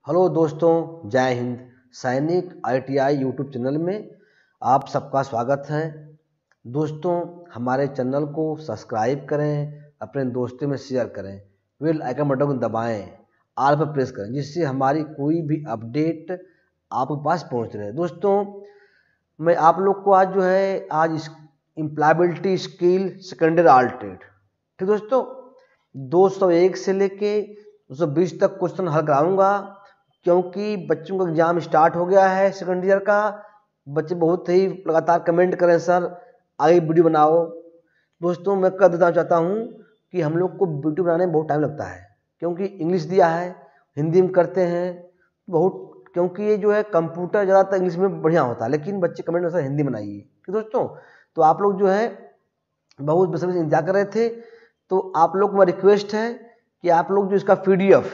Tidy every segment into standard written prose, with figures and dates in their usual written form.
Hello दोस्तों, जय हिंद। सैनिक ITI यूट्यूब चैनल में आप सबका स्वागत है। दोस्तों, हमारे चैनल को सब्सक्राइब करें, अपने दोस्तों में शेयर करें, बेल आइकन बटन को दबाएं, ऑल पर प्रेस करें, जिससे हमारी कोई भी अपडेट आपके पास पहुंच रहे। दोस्तों, मैं आप लोग को आज एम्प्लॉयबिलिटी स्किल सेकेंडरी अल्टरनेट, ठीक दोस्तों, 201 से लेके 220 तक क्वेश्चन हल कराऊंगा, क्योंकि बच्चों का एग्जाम स्टार्ट हो गया है सेकेंड ईयर का। बच्चे बहुत ही लगातार कमेंट करें, सर आगे वीडियो बनाओ। दोस्तों, मैं कर देना चाहता हूँ कि हम लोग को वीडियो बनाने में बहुत टाइम लगता है, क्योंकि इंग्लिश दिया है, हिंदी में करते हैं बहुत, क्योंकि ये कंप्यूटर ज़्यादातर इंग्लिश में बढ़िया होता है, लेकिन बच्चे कमेंट में सर हिंदी बनाइए। ठीक दोस्तों, तो आप लोग बहुत बेसब्री से इंतजार कर रहे थे, तो आप लोग को मेरा रिक्वेस्ट है कि आप लोग जो इसका PDF,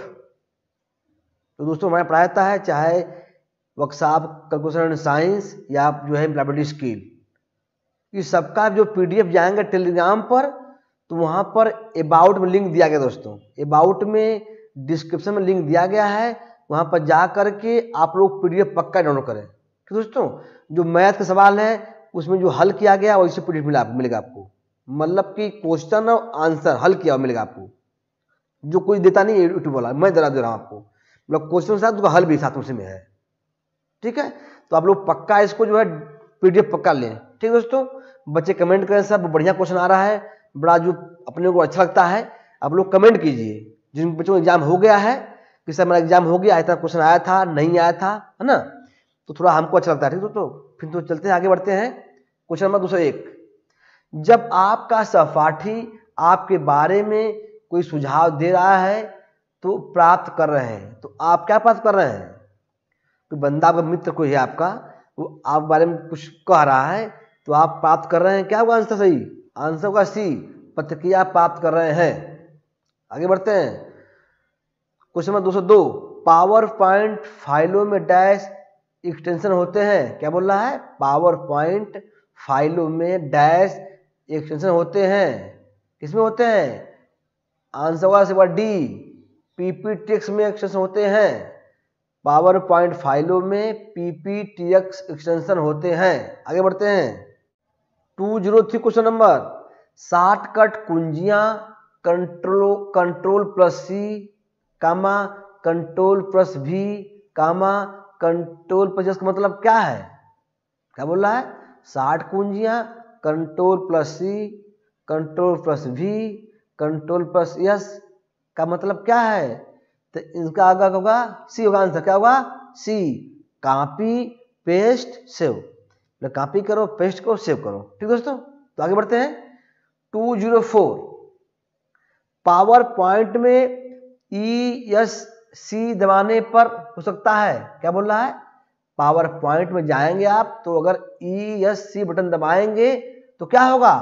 तो दोस्तों हमारा पढ़ाता है, चाहे वर्कशॉप कैलकुलेशन साइंस या एम्प्लॉयबिलिटी स्किल, इस सबका जो PDF जाएंगे टेलीग्राम पर, तो वहाँ पर अबाउट में लिंक दिया गया। दोस्तों, अबाउट में डिस्क्रिप्शन में लिंक दिया गया है, वहाँ पर जा करके आप लोग PDF पक्का डाउनलोड करें। ठीक दोस्तों, जो मैथ का सवाल है उसमें जो हल किया गया वैसे PDF मिलेगा आपको, मतलब कि क्वेश्चन और आंसर हल किया मिलेगा आपको, जो कोई देता नहीं यूट्यूब वाला, मैं दे रहा हूँ आपको, मतलब क्वेश्चन के साथ उसका हल भी साथ उसी में है। ठीक है, तो आप लोग पक्का इसको PDF पक्का लें। ठीक दोस्तों, बच्चे कमेंट करें, सब बढ़िया क्वेश्चन आ रहा है, बड़ा जो अपने को अच्छा लगता है, आप लोग कमेंट कीजिए। जिन बच्चों का एग्जाम हो गया है कि सर मेरा एग्जाम हो गया, इतना क्वेश्चन आया था नहीं आया था, है ना, तो थोड़ा हमको अच्छा लगता है। ठीक दोस्तों, फिर तो चलते हैं, आगे बढ़ते हैं। क्वेश्चन नंबर 201, जब आपका सहपाठी आपके बारे में कोई सुझाव दे रहा है तो प्राप्त कर रहे हैं, तो आप क्या प्राप्त कर रहे हैं? कोई बंदा, आपका मित्र कोई है आपका, वो आप बारे में कुछ कह रहा है, तो आप प्राप्त कर रहे हैं। क्या होगा आंसर? सही आंसर होगा C, प्रतिक्रिया प्राप्त कर रहे हैं। आगे बढ़ते हैं। क्वेश्चन नंबर 202, पावर पॉइंट फाइलों में डैश एक्सटेंशन होते हैं। क्या बोल रहा है? पावर पॉइंट फाइलों में डैश एक्सटेंशन होते हैं। किसमें होते हैं? आंसर होगा D, PPTX में एक्सटेंशन होते हैं। पावर पॉइंट फाइलों में PPTX एक्सटेंशन होते हैं। आगे बढ़ते हैं। 203 क्वेश्चन नंबर, शॉर्टकट कुंजियां कंट्रोल+C, कंट्रोल+V, कंट्रोल+S का मतलब क्या है? क्या बोल रहा है? शॉर्ट कुंजियां कंट्रोल+C, कंट्रोल+V, कंट्रोल+S का मतलब क्या है? तो इनका आगे होगा C होगा आंसर। क्या होगा? C, copy paste save, copy करो, पेस्ट करो, सेव करो। ठीक दोस्तों, तो आगे बढ़ते हैं। 204, पावर पॉइंट में ESC दबाने पर हो सकता है। क्या बोल रहा है? पावर पॉइंट में जाएंगे आप, तो अगर ESC बटन दबाएंगे तो क्या होगा?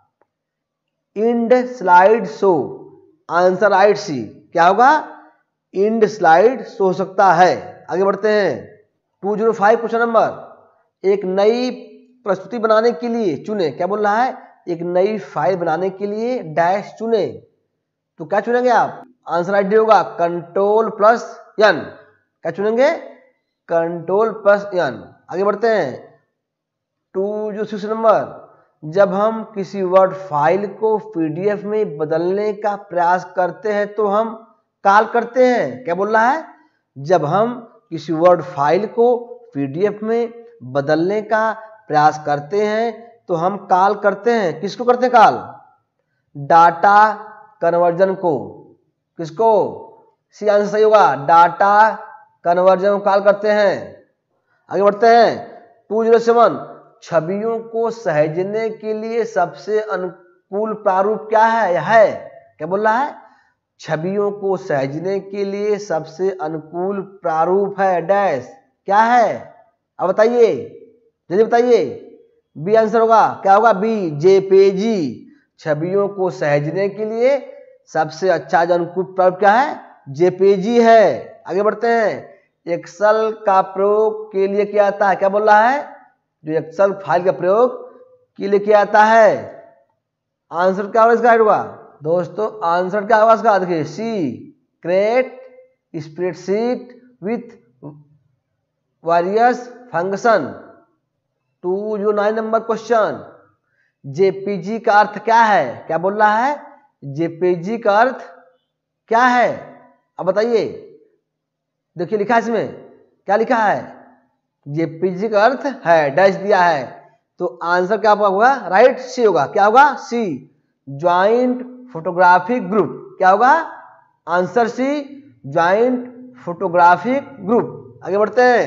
End slide show, answer right C। क्या होगा? इंड स्लाइड शो हो सकता है। आगे बढ़ते हैं। 205 क्वेश्चन नंबर, एक नई प्रस्तुति बनाने के लिए चुने। क्या बोल रहा है? एक नई फाइल बनाने के लिए डैश चुने, तो क्या चुनेंगे आप? आंसर राइट होगा Ctrl+N। क्या चुनेंगे? Ctrl+N। आगे बढ़ते हैं। 206 नंबर, जब हम किसी वर्ड फाइल को PDF में बदलने का प्रयास करते हैं तो हम कॉल करते हैं। क्या बोल रहा है? जब हम किसी वर्ड फाइल को PDF में बदलने का प्रयास करते हैं तो हम कॉल करते हैं। किसको करते हैं कॉल? डाटा कन्वर्जन को। किसको? सी आंसर सही होगा, डाटा कन्वर्जन को कॉल करते हैं। आगे बढ़ते हैं। 207, छवियों को सहेजने के लिए सबसे अनुकूल प्रारूप क्या है? क्या बोल रहा है? छवियों को सहेजने के लिए सबसे अनुकूल प्रारूप है डैश। क्या है? अब बताइए, जल्दी बताइए। बी आंसर होगा। क्या होगा? B, JPG। छवियों को सहेजने के लिए सबसे अच्छा जो अनुकूल प्रारूप क्या है? JPG है। आगे बढ़ते हैं। एक्सेल का प्रयोग के लिए क्या आता है? क्या बोल रहा है? जो एक्सेल फाइल का प्रयोग के लिए क्या आता है? आंसर क्या होगा इसका? होगा दोस्तों, आंसर क्या होगा इसका? देखिए C, create spreadsheet with various function. 209 number question, JPG का अर्थ क्या है? क्या बोल रहा है? जेपीजी का अर्थ क्या है? अब बताइए, देखिए लिखा है इसमें, क्या लिखा है? जेपीजी का अर्थ है, डैश दिया है, तो आंसर क्या होगा? राइट, सी होगा। क्या होगा? C, joint photographic group. क्या होगा? Answer C, joint photographic group. आगे बढ़ते हैं।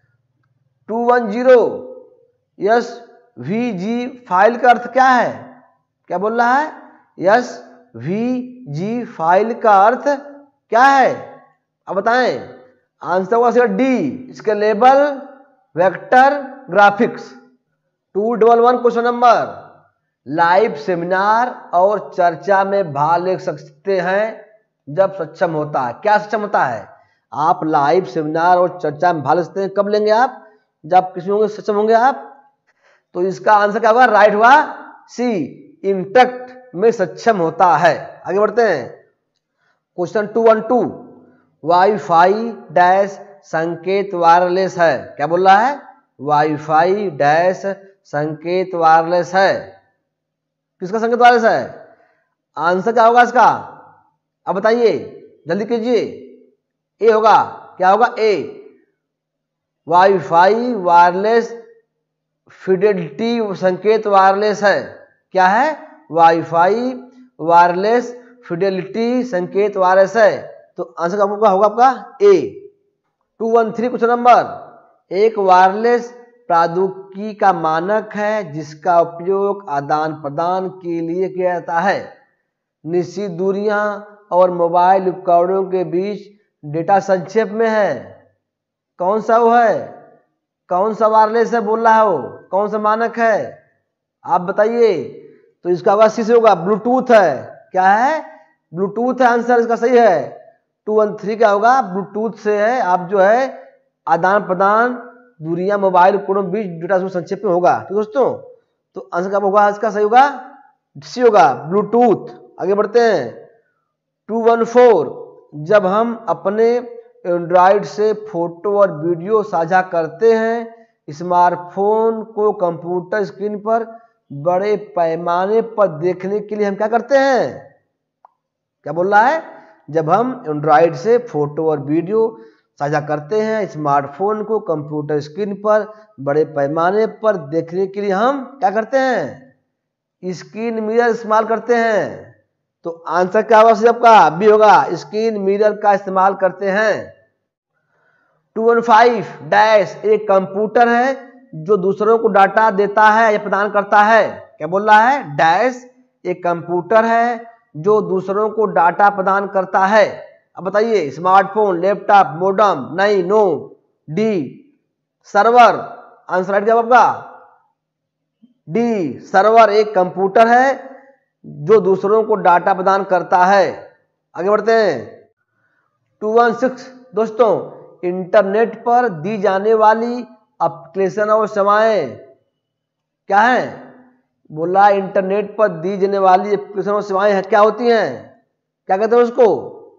210, यस वी जी फाइल का अर्थ क्या है? क्या बोल रहा है? यस वी जी फाइल का अर्थ क्या है? अब बताएं। आंसर होगा डी, इसके label vector graphics. 211 question number, live seminar और चर्चा में भाग ले सकते हैं जब सक्षम होता है। क्या सक्षम होता है? आप लाइव सेमिनार और चर्चा में भाग ले सकते हैं, कब लेंगे आप? जब किसी होंगे, सक्षम होंगे आप। तो इसका आंसर क्या होगा? राइट हुआ, सी, इंटरेक्ट में सक्षम होता है। आगे बढ़ते हैं। क्वेश्चन 212, वाईफाई डैश संकेत वायरलेस है। क्या बोल रहा है? वाईफाई डैश संकेत वायरलेस है। किसका संकेत वायरलेस है? आंसर क्या होगा इसका? अब बताइए, जल्दी कीजिए। ए होगा। क्या होगा? ए, वाईफाई वायरलेस फिडेलिटी संकेत वायरलेस है। क्या है? वाईफाई वायरलेस फिडेलिटी संकेत वायरलेस है। तो आंसर आपका होगा आपका ए। 213 क्वेश्चन नंबर, एक वायरलेस प्रौद्योगिकी का मानक है जिसका उपयोग आदान प्रदान के लिए किया जाता है। निश्चित दूरियां और मोबाइल उपकरणों के बीच डेटा संक्षेप में है। कौन सा वो है? कौन सा वायरलेस है बोल रहा है वो? कौन सा मानक है? आप बताइए। तो इसका आवाज सी से होगा, ब्लूटूथ है। क्या है? ब्लूटूथ है। आंसर इसका सही है। 213 क्या होगा? ब्लूटूथ से है। आप जो है आदान प्रदान दूरियां मोबाइल उपकरणों बीच डेटा संक्षेप में होगा। तो दोस्तों, तो आंसर क्या होगा? इसका सही होगा, सी होगा, ब्लूटूथ। आगे बढ़ते हैं। 214, जब हम अपने एंड्रॉइड से फोटो और वीडियो साझा करते हैं, स्मार्टफोन को कंप्यूटर स्क्रीन पर बड़े पैमाने पर देखने के लिए हम क्या करते हैं? क्या बोल रहा है? जब हम एंड्रॉइड से फोटो और वीडियो साझा करते हैं, स्मार्टफोन को कंप्यूटर स्क्रीन पर बड़े पैमाने पर देखने के लिए हम क्या करते हैं? स्क्रीन मिरर इस्तेमाल करते हैं। तो आंसर क्या होगा? आपका बी होगा, स्क्रीन मिरर का इस्तेमाल करते हैं। 215 डैश एक कंप्यूटर है जो दूसरों को डाटा देता है या प्रदान करता है। क्या बोल रहा है? डैश एक कंप्यूटर है जो दूसरों को डाटा प्रदान करता है। अब बताइए, स्मार्टफोन, लैपटॉप, मोडम, नहीं, no, D, server. Answer right क्या होगा? डी, सर्वर एक कंप्यूटर है जो दूसरों को डाटा प्रदान करता है। आगे बढ़ते हैं। 216 दोस्तों, इंटरनेट पर दी जाने वाली एप्लीकेशन और सेवाएं क्या है? बोला इंटरनेट पर दी जाने वाली एप्लीकेशन और सेवाएं हैं, क्या होती हैं? क्या कहते हैं उसको?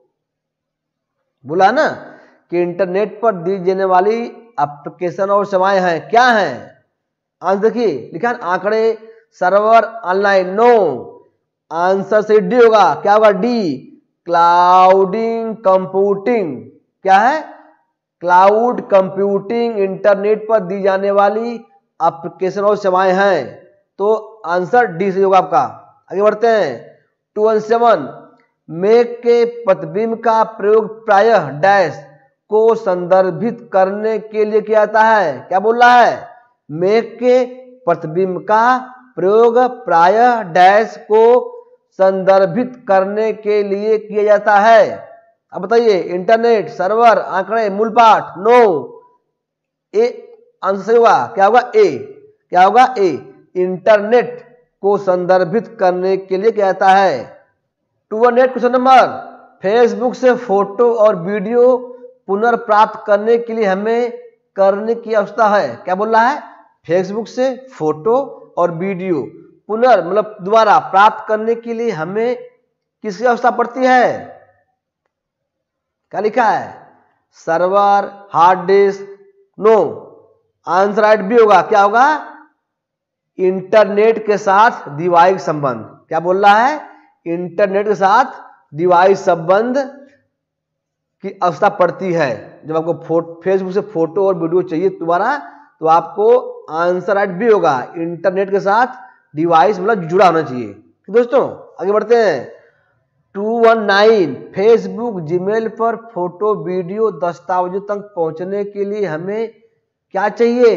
बोला ना कि इंटरनेट पर दी जाने वाली एप्लीकेशन और सेवाएं हैं, क्या हैं? आंसर देखिए, लिखा है आंकड़े, सर्वर, ऑनलाइन, नो। आंसर से डी होगा। क्या होगा? D, clouding computing. क्या है? क्लाउड कंप्यूटिंग इंटरनेट पर दी जाने वाली एप्लीकेशन और सेवाएं हैं। तो आंसर डी से होगा आपका। आगे बढ़ते हैं। 217 मेघ के प्रतिबिंब का प्रयोग प्रायः डैश को संदर्भित करने के लिए किया जाता है। क्या बोल रहा है? मेघ के प्रतिबिंब का प्रयोग प्रायः डैश को संदर्भित करने के लिए किया जाता है। अब बताइए, इंटरनेट, सर्वर, आंकड़े, मूल पाठ, नो। ए आंसर होगा। क्या होगा? ए। क्या होगा? ए, इंटरनेट को संदर्भित करने के लिए किया जाता है। 218 क्वेश्चन नंबर, फेसबुक से फोटो और वीडियो पुनर्प्राप्त करने के लिए हमें करने की आवश्यकता है। क्या बोल रहा है? फेसबुक से फोटो और वीडियो मतलब दोबारा प्राप्त करने के लिए हमें किसकी आवश्यकता पड़ती है? क्या लिखा है? Server, hard disk, no. Answer right B होगा। क्या होगा? इंटरनेट के साथ डिवाइस संबंध। क्या बोल रहा है? इंटरनेट के साथ डिवाइस संबंध की आवश्यकता पड़ती है। जब आपको फेसबुक से फोटो और वीडियो चाहिए दोबारा, तो आपको आंसर राइट बी होगा। इंटरनेट के साथ डिवाइस मतलब जुड़ा होना चाहिए। दोस्तों आगे बढ़ते हैं। 219 फेसबुक, जीमेल पर फोटो, वीडियो, दस्तावेजों तक पहुंचने के लिए हमें क्या चाहिए?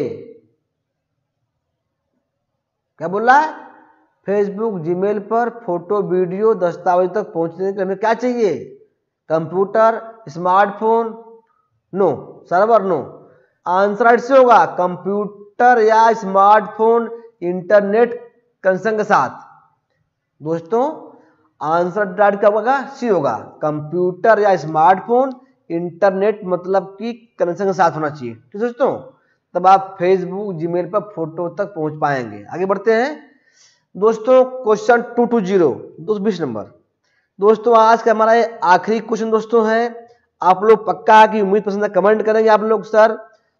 क्या बोल रहा है? फेसबुक, जीमेल पर फोटो, वीडियो, दस्तावेज तक पहुंचने के लिए हमें क्या चाहिए? Computer, smartphone, no. Server, no. Answer right से होगा। कंप्यूटर या स्मार्टफोन इंटरनेट कनेक्शन के साथ। दोस्तों आंसर राइट क्या होगा? सी होगा। कंप्यूटर या स्मार्टफोन इंटरनेट मतलब कि कनेक्शन के साथ होना चाहिए। ठीक दोस्तों, तब आप फेसबुक, जीमेल पर फोटो तक पहुंच पाएंगे। आगे बढ़ते हैं दोस्तों। क्वेश्चन 220 दोस्तों 20 नंबर। दोस्तों आज का हमारा आखिरी क्वेश्चन दोस्तों है। आप लोग पक्का की उम्मीद पसंद कमेंट करेंगे आप लोग, सर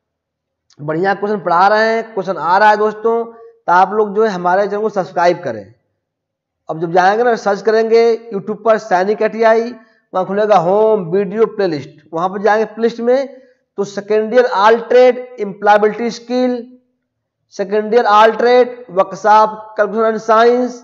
बढ़िया क्वेश्चन पढ़ा रहे हैं, क्वेश्चन आ रहा है दोस्तों, तो आप लोग जो है हमारे चैनल को सब्सक्राइब करें। अब जब जाएंगे ना, सर्च करेंगे यूट्यूब पर सैनिक ITI, वहां खुलेगा होम वीडियो प्लेलिस्ट, वहां पर जाएंगे प्लेलिस्ट में तो second year all trade, employability skill, second year all trade, workshop calculation and science,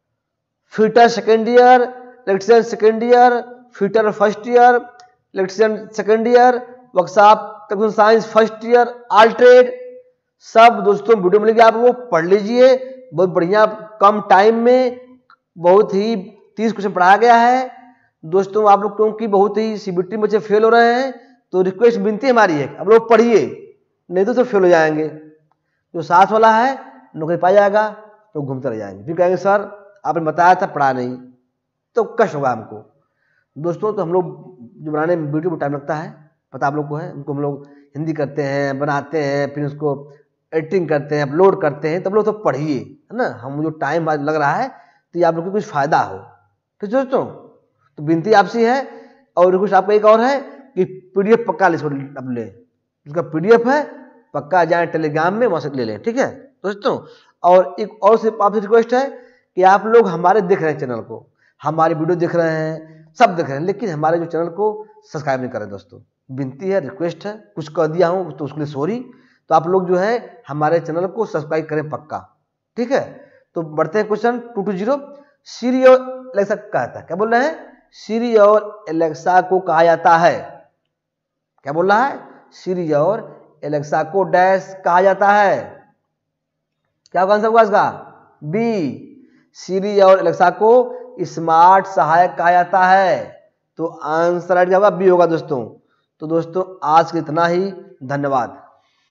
fitter second year, electrician second year, fitter first year, electrician second year, workshop calculation science first year, all trade, सब दोस्तों video मिलेगी। आप लोग पढ़ लीजिए, बहुत बढ़िया, कम time में बहुत ही 30 क्वेश्चन पढ़ाया गया है दोस्तों। आप लोग क्योंकि बहुत ही CBT में बच्चे फेल हो रहे हैं, तो रिक्वेस्ट विनती हमारी है आप लोग पढ़िए, नहीं तो फेल हो जाएंगे। जो साथ वाला है नौकरी पा जाएगा तो घूमते रह जाएंगे, फिर कहेंगे सर आपने बताया था पढ़ा नहीं, तो कष्ट होगा हमको दोस्तों। तो हम लोग जो बनाने में वीडियो में टाइम लगता है, पता आप लोग को है, उनको हम लोग हिंदी करते हैं, बनाते हैं, फिर उसको एडिटिंग करते हैं, अपलोड करते हैं, तब लोग तो पढ़िए, है ना। हम जो टाइम लग रहा है तो ये आप लोग को कुछ फायदा हो। ठीक दोस्तों, तो विनती आपसे है और रिक्वेस्ट आपका एक और है कि PDF पक्का ले आप ले, उसका PDF है पक्का जाए टेलीग्राम में, वहां से ले लें। ठीक है दोस्तों, और एक और सिर्फ आपसे रिक्वेस्ट है कि आप लोग हमारे देख रहे हैं चैनल को, हमारी वीडियो देख रहे हैं, सब देख रहे हैं, लेकिन हमारे जो चैनल को सब्सक्राइब नहीं कर रहे दोस्तों। विनती है, रिक्वेस्ट है, कुछ कर दिया हूं तो उसके लिए सॉरी। तो आप लोग जो है हमारे चैनल को सब्सक्राइब करें पक्का। ठीक है, तो बढ़ते हैं क्वेश्चन 220। सिरी और एलेक्सा कहता है, क्या बोल रहे हैं? सिरी और एलेक्सा को कहा जाता है, क्या बोल रहा है? सिरी और एलेक्सा को डैश कहा जाता है। क्या आंसर होगा इसका? बी। सिरी और एलेक्सा को स्मार्ट सहायक कहा जाता है। तो आंसर राइट क्या होगा? बी होगा दोस्तों। तो दोस्तों आज के इतना ही, धन्यवाद।